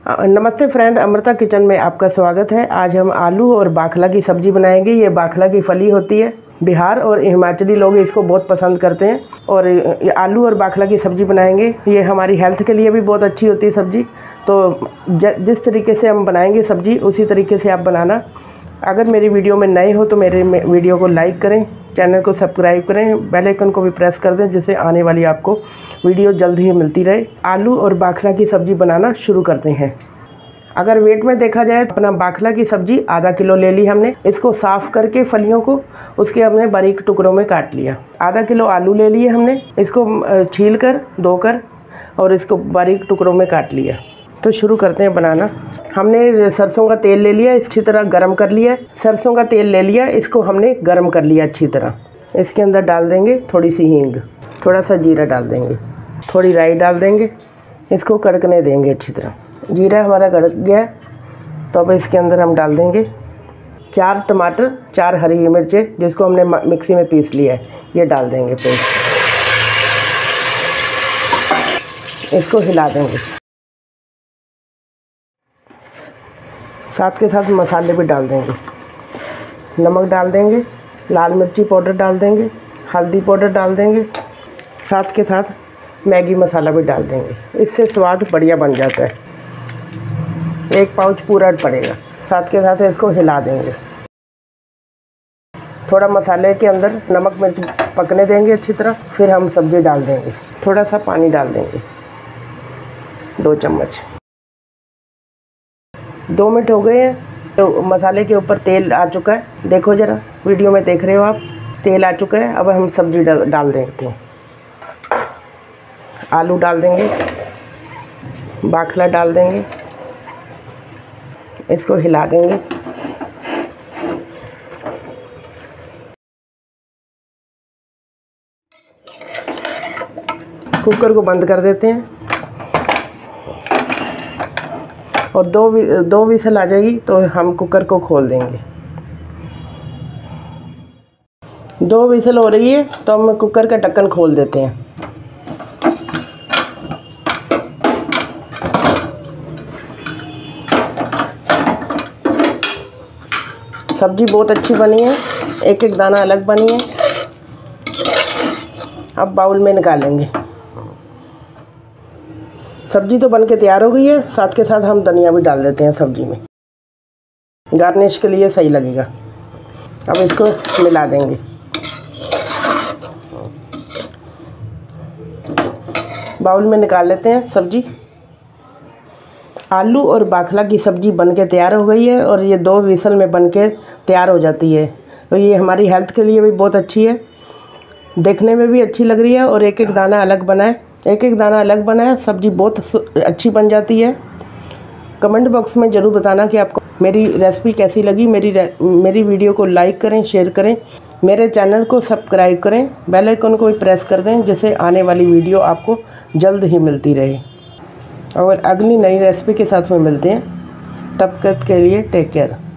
नमस्ते friend, Amrita kitchen में आपका स्वागत है। आज हम आलू और बाखला की सब्ज़ी बनाएंगे। ये बाखला की फली होती है। बिहार और हिमाचली लोग इसको बहुत पसंद करते हैं और ये आलू और बाखला की सब्ज़ी बनाएंगे। ये हमारी हेल्थ के लिए भी बहुत अच्छी होती है सब्ज़ी। तो जिस तरीके से हम बनाएंगे सब्ज़ी उसी तरीके से आप बनाना। अगर मेरी वीडियो में नए हो तो मेरे वीडियो को लाइक करें, चैनल को सब्सक्राइब करें, बेल आइकन को भी प्रेस कर दें जिससे आने वाली आपको वीडियो जल्द ही मिलती रहे। आलू और बाखला की सब्ज़ी बनाना शुरू करते हैं। अगर वेट में देखा जाए तो अपना बाखला की सब्ज़ी आधा किलो ले ली हमने। इसको साफ़ करके फलियों को उसके हमने बारीक टुकड़ों में काट लिया। आधा किलो आलू ले लिए हमने, इसको छील कर धोकर और इसको बारीक टुकड़ों में काट लिया। तो शुरू करते हैं बनाना। हमने सरसों का तेल ले लिया, अच्छी तरह गरम कर लिया। सरसों का तेल ले लिया, इसको हमने गरम कर लिया अच्छी तरह। इसके अंदर डाल देंगे थोड़ी सी हींग, थोड़ा सा जीरा डाल देंगे, थोड़ी राई डाल देंगे। इसको कड़कने देंगे अच्छी तरह। जीरा हमारा कड़क गया तो अब इसके अंदर हम डाल देंगे 4 टमाटर, 4 हरी मिर्चें जिसको हमने मिक्सी में पीस लिया है, ये डाल देंगे पेस्ट। इसको हिला देंगे। साथ के साथ मसाले भी डाल देंगे। नमक डाल देंगे, लाल मिर्ची पाउडर डाल देंगे, हल्दी पाउडर डाल देंगे, साथ के साथ मैगी मसाला भी डाल देंगे। इससे स्वाद बढ़िया बन जाता है। 1 पाउच पूरा पड़ेगा। साथ के साथ इसको हिला देंगे। थोड़ा मसाले के अंदर नमक मिर्च पकने देंगे अच्छी तरह, फिर हम सब्ज़ी डाल देंगे। थोड़ा सा पानी डाल देंगे, 2 चम्मच। 2 मिनट हो गए हैं तो मसाले के ऊपर तेल आ चुका है। देखो ज़रा, वीडियो में देख रहे हो आप, तेल आ चुका है। अब हम सब्ज़ी डाल देते हैं। आलू डाल देंगे, बाखला डाल देंगे, इसको हिला देंगे। कुकर को बंद कर देते हैं और 2 विसल आ जाएगी तो हम कुकर को खोल देंगे। 2 विसल हो रही है तो हम कुकर का ढक्कन खोल देते हैं। सब्ज़ी बहुत अच्छी बनी है, एक एक दाना अलग बनी है। अब बाउल में निकालेंगे। सब्ज़ी तो बन के तैयार हो गई है। साथ के साथ हम धनिया भी डाल देते हैं सब्ज़ी में, गार्निश के लिए सही लगेगा। अब इसको मिला देंगे। बाउल में निकाल लेते हैं सब्ज़ी। आलू और बाखला की सब्ज़ी बनके तैयार हो गई है और ये 2 विसल में बनके तैयार हो जाती है। तो ये हमारी हेल्थ के लिए भी बहुत अच्छी है, देखने में भी अच्छी लग रही है और एक एक दाना अलग बना है। एक एक दाना अलग बना है, सब्ज़ी बहुत अच्छी बन जाती है। कमेंट बॉक्स में ज़रूर बताना कि आपको मेरी रेसिपी कैसी लगी। मेरी वीडियो को लाइक करें, शेयर करें, मेरे चैनल को सब्सक्राइब करें, बेल आइकन को भी प्रेस कर दें जिससे आने वाली वीडियो आपको जल्द ही मिलती रहे। और अगली नई रेसिपी के साथ में मिलते हैं। तब तक के लिए टेक केयर।